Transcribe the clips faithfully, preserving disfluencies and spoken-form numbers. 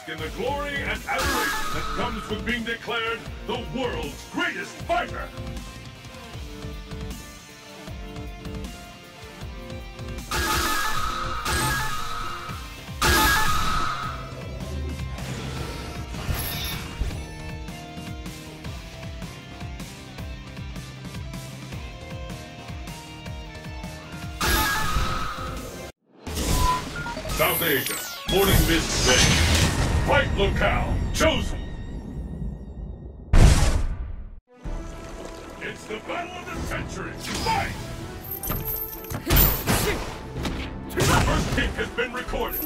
bask in the glory and adoration that comes with being declared the world's greatest fighter. South Asia, Morning Mist Day. Fight locale chosen. It's the battle of the century. Fight! The first kick has been recorded.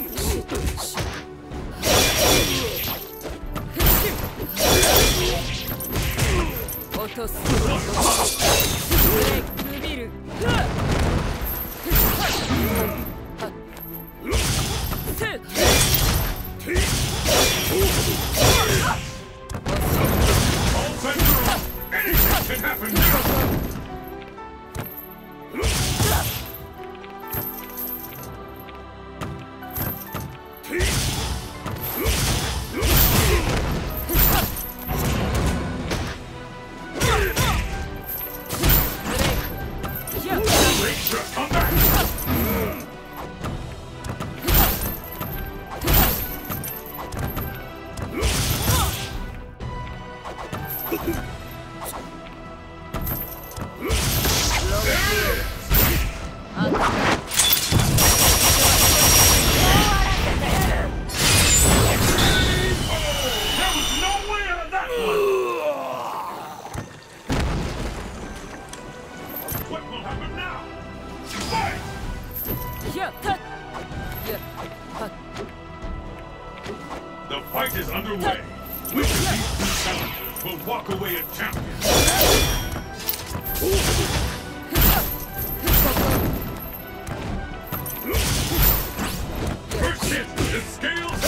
Anything can happen now! Come back! What will happen now? Fight! The fight is underway. Which of these two challengers will walk away a champion? First hit, the scales.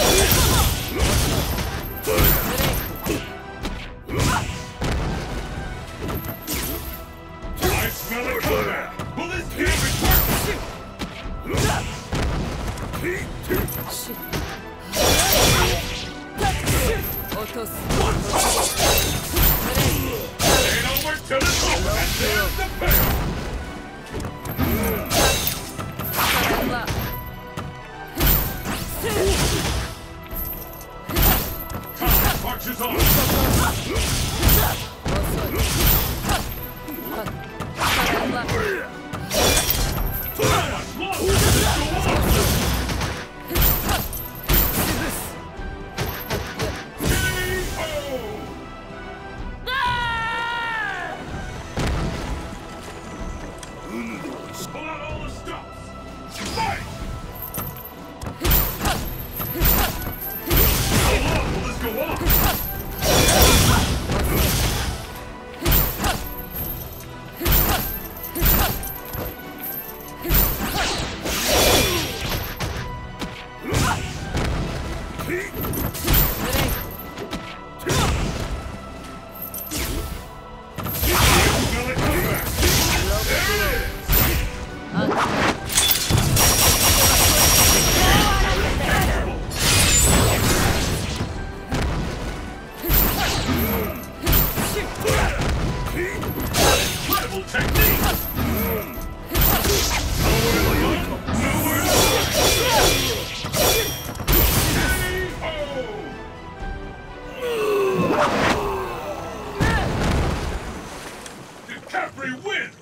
I smell a comeback. Will this game be working? Ain't over till it's over, and there's the bell. Time marches on. Pull out all the stops! Fight! How long will this go on? Incredible technique! Decapre wins!